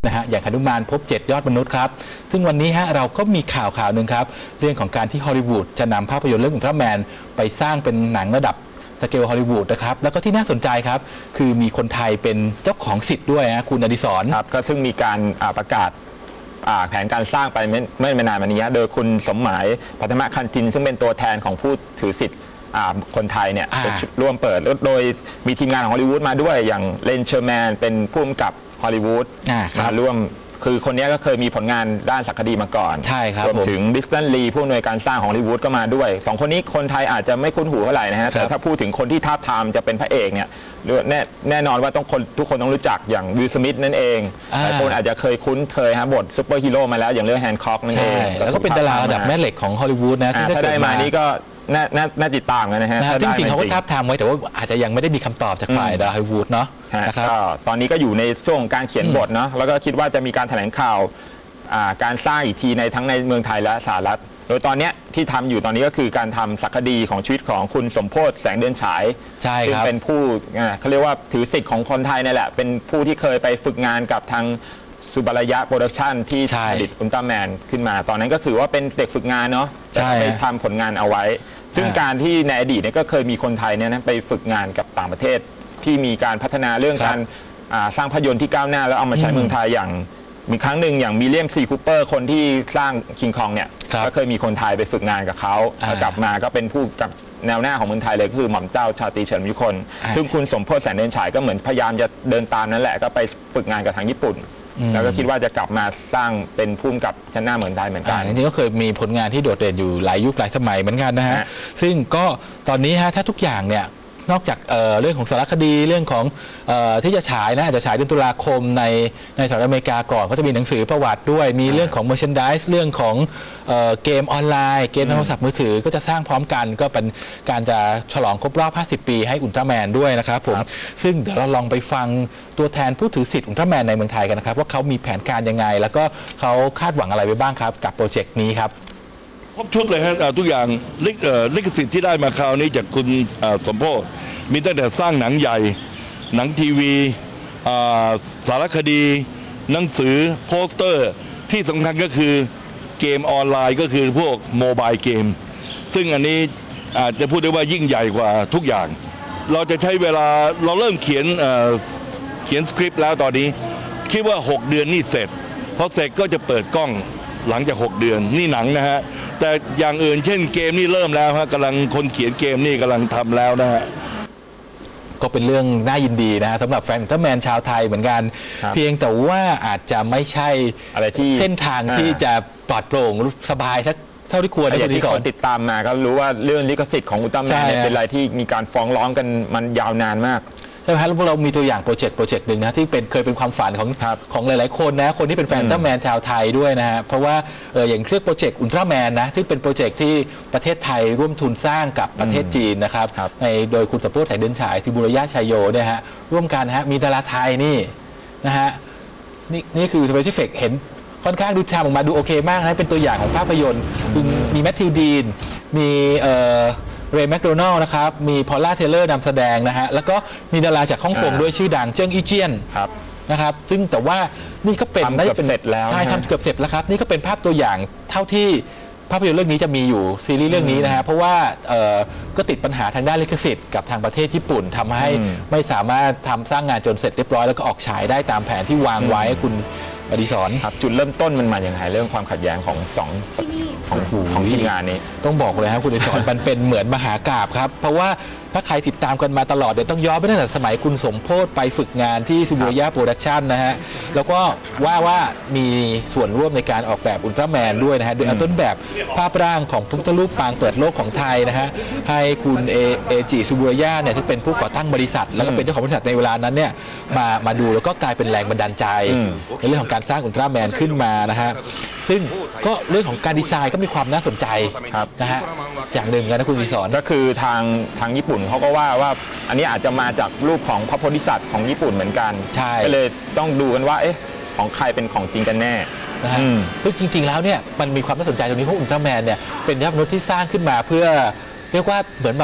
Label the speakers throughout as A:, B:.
A: นะฮะอย่างหนุมานพบ7ยอดมนุษย์ครับซึ่งวันนี้เราก็มีข่าวหนึ่งครับเรื่องของการที่ฮอลลีวูดจะนำภาพยนตร์เรื่องอุลตร้าแมนไปสร้างเป็นหนังระดับสเกลฮอลลีวูดนะครับแล้วก็ที่น่าสนใจครับคือมีคนไทยเป็นเจ้าของสิทธิ์ด้วยนะคุณอดิศร
B: ครับก็ซึ่งมีการประกาศแผนการสร้างไปไม่นานมานี้โดยคุณสมหมายพัฒนคันจินซึ่งเป็นตัวแทนของผู้ถือสิทธิ์คนไทยเนี่ยร่วมเปิดโดยมีทีมงานของฮอลลีวูดมาด้วยอย่างเลนเชอร์แมนเป็นผู้กำกับฮอลลีวูดมาร่วมคือคนนี้ก็เคยมีผลงานด้านสารคดีมาก่อน
A: ใช่ครับ
B: รวมถึงดิสตันลีผู้อำนวยการสร้างของฮอลลีวูดก็มาด้วย2คนนี้คนไทยอาจจะไม่คุ้นหูเท่าไหร่นะฮะแต่ถ้าพูดถึงคนที่ทาบทามจะเป็นพระเอกเนี่ยแน่นอนว่าทุกคนต้องรู้จักอย่างวิล สมิธนั่นเองหลายคนอาจจะเคยคุ้นเคยบทซูเปอร์ฮีโร่มาแล้วอย่างเรื่องแฮนค็อกนั่นเอง
A: แล้วก็เป็นดาราระดับแม่เหล็กของฮอลลีวูดนะ
B: ถ้าได้มานี้ก็น่าติดตามกันนะฮะ
A: จริงๆเขาก็ทาบทามไว้แต่ว่าอาจจะยังไม่ได้มีคำตอบจากฝ่ายดาราฮอลลีวูดเนาะ
B: นะครับตอนนี้ก็อยู่ในช่วงการเขียนบทเนาะแล้วก็คิดว่าจะมีการแถลงข่าวการสร้างอีกทีทั้งในเมืองไทยและสหรัฐโดยตอนนี้ที่ทำอยู่ตอนนี้ก็คือการทำสารคดีของชีวิตของคุณสมโพธิ์แสงเดือนฉายซึ่งเป็นผู้เขาเรียกว่าถือสิทธิ์ของคนไทยนี่แหละเป็นผู้ที่เคยไปฝึกงานกับทางสุบารยะโปรดักชั่นที่ผลิตอุลตร้าแมนขึ้นมาตอนนั้นก็คือว่าเป็นเด็กฝึกงานเนาะแต่ไปทำผลงานเอาไว้ซึ่งการที่ในอดีตเนี่ยก็เคยมีคนไทยเนี่ยไปฝึกงานกับต่างประเทศที่มีการพัฒนาเรื่องการสร้างภาพยนตร์ที่ก้าวหน้าแล้วเอามาใช้เมืองไทยอย่างมีครั้งหนึ่งอย่างมิเลียมซีคูเปอร์คนที่สร้างคิงคองเนี่ยก็เคยมีคนไทยไปฝึกงานกับเขากลับมาก็เป็นผู้กับแนวหน้าของเมืองไทยเลยก็คือหม่อมเจ้าชาตรีเฉินมยุคนซึ่งคุณสมโพธิ์แสงเดือนฉายก็เหมือนพยายามจะเดินตามนั่นแหละก็ไปฝึกงานกับทางญี่ปุ่นแล้วก็คิดว่าจะกลับมาสร้างเป็นผู้กับชั้นหน้าเหมือนไทยเหมือนกัน
A: จริงๆก็เคยมีผลงานที่โดดเด่นอยู่หลายยุคหลายสมัยเหมือนกันนะฮะซึ่งก็ตอนนี้ถ้าทุกอย่างเนี่ยนอกจากเรื่องของสารคดีเรื่องของที่จะฉายนะอาจจะฉายเดือนตุลาคมในสหรัฐอเมริกาก่อนก็จะมีหนังสือประวัติด้วยมีเรื่องของ merchandise เรื่องของเกมออนไลน์เกมโทรศัพท์มือถือก็จะสร้างพร้อมกันก็เป็นการจะฉลองครบรอบ50 ปีให้อุลตร้าแมนด้วยนะครับผมซึ่งเดี๋ยวเราลองไปฟังตัวแทนผู้ถือสิทธิ์อุลตร้าแมนในเมืองไทยกันนะครับว่าเขามีแผนการยังไงแล้วก็เขาคาดหวังอะไรไว้บ้างครับกับโปรเจกต์นี้ครับ
C: ครบชุดเลยฮะทุกอย่างลิขสิทธิ์ที่ได้มาคราวนี้จากคุณสมโพธิ์มีตั้งแต่สร้างหนังใหญ่หนังทีวีสารคดีหนังสือโปสเตอร์ที่สำคัญก็คือเกมออนไลน์ก็คือพวกโมบายเกมซึ่งอันนี้อาจจะพูดได้ว่ายิ่งใหญ่กว่าทุกอย่างเราจะใช้เวลาเราเริ่มเขียนสคริปต์แล้วตอนนี้คิดว่า6 เดือนนี่เสร็จพอเสร็จก็จะเปิดกล้องหลังจาก6 เดือนนี่หนังนะฮะแต่อย่างอื่นเช่นเกมนี่เริ่มแล้วฮะกำลังคนเขียนเกมนี่กำลังทำแล้วนะฮะ
A: ก็เป็นเรื่องน่ายินดีนะสำหรับแฟนอุลตร้าแมนชาวไทยเหมือนกันเพียงแต่ว่าอาจจะไม่ใช่อะไรที่เส้นทางที่จะปลอดโปร่งสบายเท่าที่ควรนะ
B: ที่คนติดตามมาก็รู้ว่าเรื่องลิขสิทธิ์ของอุลตร้าแมนเป็นอะไรที่มีการฟ้องร้องกันมันยาวนานมาก
A: ใช่ไหมครับแล้วเรามีตัวอย่างโปรเจกต์หนึ่งนะที่เคยเป็นความฝันของหลายๆคนนะคนที่เป็นแฟนอุลตร้าแมนชาวไทยด้วยนะฮะเพราะว่าอย่างเรื่องโปรเจกต์อุลตร้าแมนนะที่เป็นโปรเจกต์ที่ประเทศไทยร่วมทุนสร้างกับประเทศจีนนะครับโดยคุณสมโพธิ์แสงเดือนฉายทิบุรยะชัยโยเนี่ยฮะร่วมกันมีดาราไทยนี่นะฮะนี่คือสเปเชียลเอฟเฟกต์เห็นค่อนข้างดูทำออกมาดูโอเคมากนะเป็นตัวอย่างของภาพยนตร์มีแมทธิวดีนมีเรย์แมคโดนัลล์นะครับมีพอลล่าเทเลอร์นำแสดงนะฮะแล้วก็มีดาราจากฮ่องกงด้วยชื่อดังเจิ้งอี้เจี้ยนนะครับซึ่งแต่ว่านี่ก็เป็น
B: ทำเกือบเสร็จแล้ว
A: ใช่ทำเกือบเสร็จแล้วครับนี่ก็เป็นภาพตัวอย่างเท่าที่ภาพยนตร์เรื่องนี้จะมีอยู่ซีรีส์เรื่องนี้นะฮะเพราะว่าก็ติดปัญหาทางด้านลิขสิทธิ์กับทางประเทศญี่ปุ่นทำให้ไม่สามารถทำสร้างงานจนเสร็จเรียบร้อยแล้วก็ออกฉายได้ตามแผนที่วางไว้คุณอดิศร
B: ครับจุดเริ่มต้นมันมาอย่างไรเรื่องความขัดแย้งของของทีมงานนี้
A: ต้องบอกเลยครับคุณอดิศรมันเป็นเหมือนมหากาพย์ครับเพราะว่าถ้าใครติดตามกันมาตลอดเดี๋ยวต้องย้อนไปตั้งแต่สมัยคุณสมโพธิ์ไปฝึกงานที่ซูบุรยะโปรดักชั่นนะฮะแล้วก็ว่ามีส่วนร่วมในการออกแบบอุลตร้าแมนด้วยนะฮะโดยเอาต้นแบบภาพร่างของพุทธรูปปางเปิดโลกของไทยนะฮะให้คุณเอจิซูบุรยะเนี่ยที่เป็นผู้ก่อตั้งบริษัทแล้วก็เป็นเจ้าของบริษัทในเวลานั้นเนี่ยมาดูแล้วก็กลายเป็นแรงบันดาลใจในเรื่องของการสร้างอุลตร้าแมนขึ้นมานะฮะซึ่งก็เรื่องของการดีไซน์ก็มีความน่าสนใจนะฮะอย่างหนึ่งนะคุณอดิศร
B: ก็คือทางญี่ปุ่นเขาก็ว่าอันนี้อาจจะมาจากรูปของพระโพธิสัตว์ของญี่ปุ่นเหมือนกันก็เลยต้องดูกันว่าของใครเป็นของจริงกันแน่
A: นะฮะซึ่งจริงๆแล้วเนี่ยมันมีความน่าสนใจตรงนี้เพราะอุลตร้าแมนเนี่ยเป็นยอดมนุษย์ที่สร้างขึ้นมาเพื่อเรียกว่าเหมือนแบบ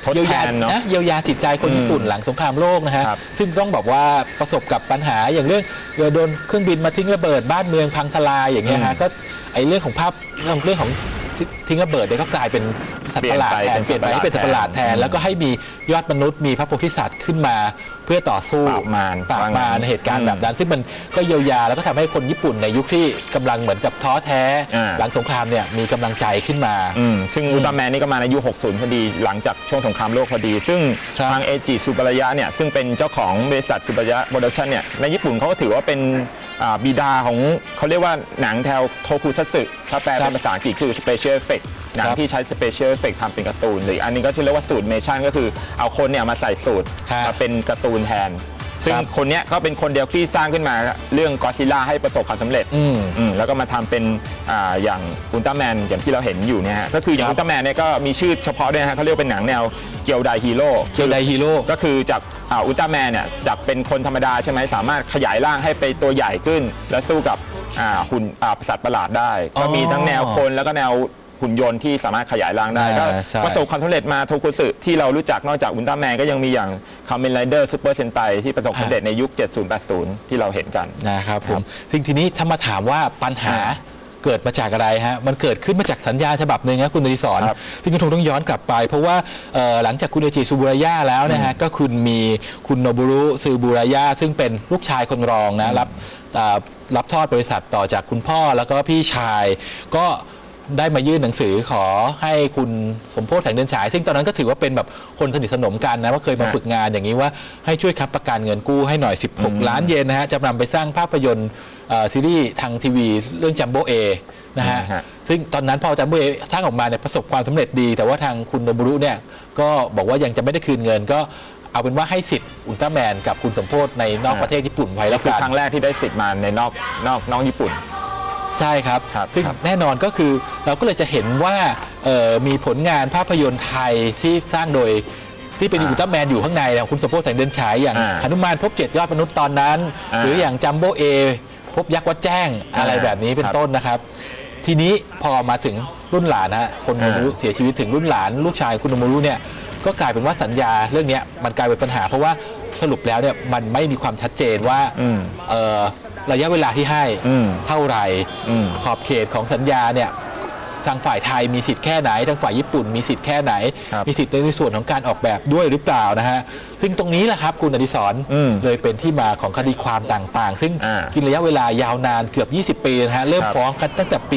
B: ทดแทนเนาะ
A: เยียวยาจิตใจคนญี่ปุ่นหลังสงครามโลกนะฮะ
B: ครับ
A: ซึ่งต้องบอกว่าประสบกับปัญหาอย่างเรื่องโดนเครื่องบินมาทิ้งระเบิดบ้านเมืองพังทลายอย่างเงี้ยฮะก็ไอเรื่องของภาพเรื่องของทิ้งระเบิดเนี่ยก็กลายเป็นสัตว์ประหลาดแทนเปลี่ยนไปให้เป็นสัตว์ประหลาดแทนแล้วก็ให้มียอดมนุษย์มีพระโพธิสัตว์ขึ้นมาเพื่อต่อสู้
B: ปราบมาร
A: ในเหตุการณ์แบบนั้นซึ่งมันก็เยียวยาแล้วก็ทำให้คนญี่ปุ่นในยุคที่กำลังเหมือนกับท้อแท้หลังสงครามเนี่ยมีกำลังใจขึ้นมา
B: ซึ่งอุลตร้าแมนนี่ก็มาในยุค 60 พอดีหลังจากช่วงสงครามโลกพอดี ซึ่งทางเอจิสุบารายะเนี่ยซึ่งเป็นเจ้าของบริษัทสุบารายะโปรดักชั่นเนี่ยในญี่ปุ่นเขาก็ถือว่าเป็นบิดาของเขาเรียกว่าหนังแถวโทคุซัตสึถ้าแปลเป็นภาษาอังกฤษคือ Special Effect หนังที่ใช้ Special Effect ทำเป็นการ์ตูนหรืออันนี้ก็ชื่อเรียกว่าสูตรเมชั่นก็คือเอาคนเนี่ยมาใส่สูตรมาเป็นการ์ตูนแทนซึ่งคนนี้ก็เป็นคนเดียวที่สร้างขึ้นมาเรื่องก็อดซิลล่าให้ประสบความสำเร็จแล้วก็มาทำเป็นอย่างอุลตร้าแมนอย่างที่เราเห็นอยู่เนี่ยฮะก็คืออย่างอุลตร้าแมนเนี่ยก็มีชื่อเฉพาะด้วยฮะเขาเรียกเป็นหนังแนวเกียวไดฮีโร่ก็คือจากอุลตร้าแมนเนี่ยจากเป็นคนธรรมดาใช่ไหมสามารถขยายร่างให้ไปตัวใหญ่ขึ้นและสู้กับหุ่นสัตว์ประหลาดได้ก็มีทั้งแนวคนแล้วก็แนวหุ่นยนต์ที่สามารถขยายร่างได้ก็ประสบความสำเร็จมาโทคุสึที่เรารู้จักนอกจากอุลตร้าแมนก็ยังมีอย่างคาเมนไรเดอร์ซูเปอร์เซนไตที่ประสบความสำเร็จในยุค 70-80 ที่เราเห็นกัน
A: นะครับผมซึ่งทีนี้ถ้ามาถามว่าปัญหาเกิดมาจากอะไรฮะมันเกิดขึ้นมาจากสัญญาฉบับหนึ่งนะคุณอดิศรซึ่งคุณต้องย้อนกลับไปเพราะว่าหลังจากคุณเอจิซูบุรายะแล้วนะฮะก็คุณมีคุณโนบุรุซูบุรายะซึ่งเป็นลูกชายคนรองนะรับทอดบริษัทต่อจากคุณพ่อแล้วก็พี่ชายก็ได้มายื่นหนังสือขอให้คุณสมโพธิ์แสงเดือนฉายซึ่งตอนนั้นก็ถือว่าเป็นแบบคนสนิทสนมกันนะว่าเคยมาฝึกงานอย่างนี้ว่าให้ช่วยค้ำประกันเงินกู้ให้หน่อย16 ล้านเยนนะฮะจะนำไปสร้างภาพยนตร์ซีรีส์ทางทีวีเรื่องจัมโบ้เอนะฮะซึ่งตอนนั้นพอจัมโบ้เอสร้างออกมาเนี่ยประสบความสำเร็จดีแต่ว่าทางคุณโนบุรุเนี่ยก็บอกว่ายังจะไม่ได้คืนเงินก็เอาเป็นว่าให้สิทธิ์อุลตร้าแมนกับคุณสมโพธิ์ในนอกประเทศญี่ปุ่นไว้แล้วกัน
B: ครั้งแรกที่ได้สิทธิ์มาในนอกญี่ปุ่น
A: ใช่ครับซึ่งแน่นอนก็คือเราก็เลยจะเห็นว่ามีผลงานภาพยนตร์ไทยที่สร้างโดยที่เป็นอุลตร้าแมนอยู่ข้างในนะคุณสมโพธิ์แสงเดือนฉายอย่างหนุมานพบ7 ยอดมนุษย์ตอนนั้นหรืออย่างจัมโบ้เอพบยักษ์วัดแจ้งอะไรแบบนี้เป็นต้นนะครับทีนี้พอมาถึงรุ่นหลานฮะคนโนบุรุเสียชีวิตถึงรุ่นหลานลูกชายคุณโนบุรุเนี่ยก็กลายเป็นว่าสัญญาเรื่องนี้มันกลายเป็นปัญหาเพราะว่าสรุปแล้วเนี่ยมันไม่มีความชัดเจนว่าระยะเวลาที่ให้เท่าไหร่ขอบเขตของสัญญาเนี่ยทางฝ่ายไทยมีสิทธิ์แค่ไหนทางฝ่ายญี่ปุ่นมีสิทธิ์แค่ไหนมีสิทธิ์ในส่วนของการออกแบบด้วยหรือเปล่านะฮะซึ่งตรงนี้แหละครับคุณอดิศรเลยเป็นที่มาของคดีความต่างๆซึ่งกินระยะเวลายาวนานเกือบ20 ปีนะฮะเริ่มฟ้องกันตั้งแต่ปี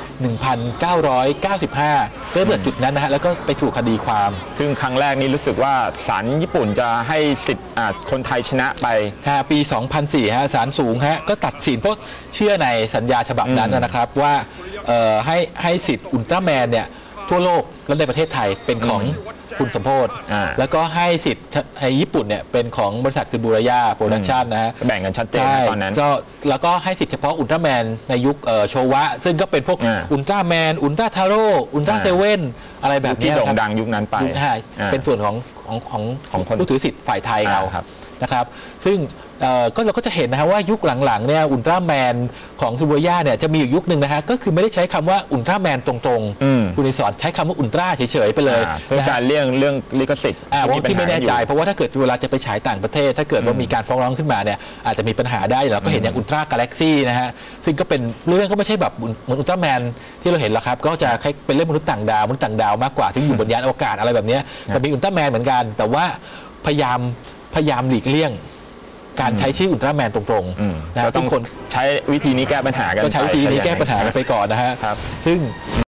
A: 1995 เริ่มจากจุดนั้นนะฮะแล้วก็ไปสู่คดีความ
B: ซึ่งครั้งแรกนี้รู้สึกว่าศาลญี่ปุ่นจะให้สิทธิ์คนไทยชนะไป
A: ปี 2004 ฮะศาลสูงฮะก็ตัดสินเพราะเชื่อในสัญญาฉบับนั้นนะครับว่าให้สิทธิ์อุลตร้าแมนเนี่ยทั่วโลกและในประเทศไทยเป็นของคุณสมโพธิ์แล้วก็ให้สิทธิ์ในญี่ปุ่นเนี่ยเป็นของบริษัทซูบุรายะโปรดักชั่นนะฮะ
B: แบ่งกันชัดเจนตอนนั้น
A: ก็แล้วก็ให้สิทธิ์เฉพาะอุลตร้าแมนในยุคโชวะซึ่งก็เป็นพวกอุลตร้าแมนอุลตร้าทาโร่อุลตร้าเซเว่นอะไรแบบนี้
B: ที่โด่งดังยุคนั้นไป
A: เป็นส่วนของผู้ถือสิทธิ์ฝ่ายไทยเรานะครับซึ่งเราก็จะเห็นนะฮะว่ายุคหลังๆเนี่ยอุลตร้าแมนของซูบุรายะเนี่ยจะมีอยู่ยุคหนึ่งนะฮะก็คือไม่ได้ใช้คำว่าอุลตร้าแมนตรงๆคุณนิสรใช้คำว่าอุลตร้าเฉยๆไปเลย
B: เพื่อการเรื่องลิขสิทธิ์
A: ที่ไม่แน่ใจเพราะว่าถ้าเกิดเวลาจะไปฉายต่างประเทศถ้าเกิดว่ามีการฟ้องร้องขึ้นมาเนี่ยอาจจะมีปัญหาได้เราก็เห็นอย่างอุลตร้ากาแล็กซี่นะฮะซึ่งก็เป็นเรื่องก็ไม่ใช่แบบเหมือนอุลตร้าแมนที่เราเห็นหรอกครับก็จะเป็นเรื่องมนุษย์ต่างดาวมากกว่าที่อยู่บนยานอวกาศอะไรแบบนี้แต่มีอุลตร้าแมนเหมือนกันแต่ว่าพยายามหลีกเลี่ยงการใช้ชื่ออุลตร้าแมนตรงๆ
B: นะทุกคนใช้วิธีนี้แก้ปัญหากัน
A: ก็ใช้วิธีนี้แก้ปัญหากันไปก่อนนะฮะซึ่ง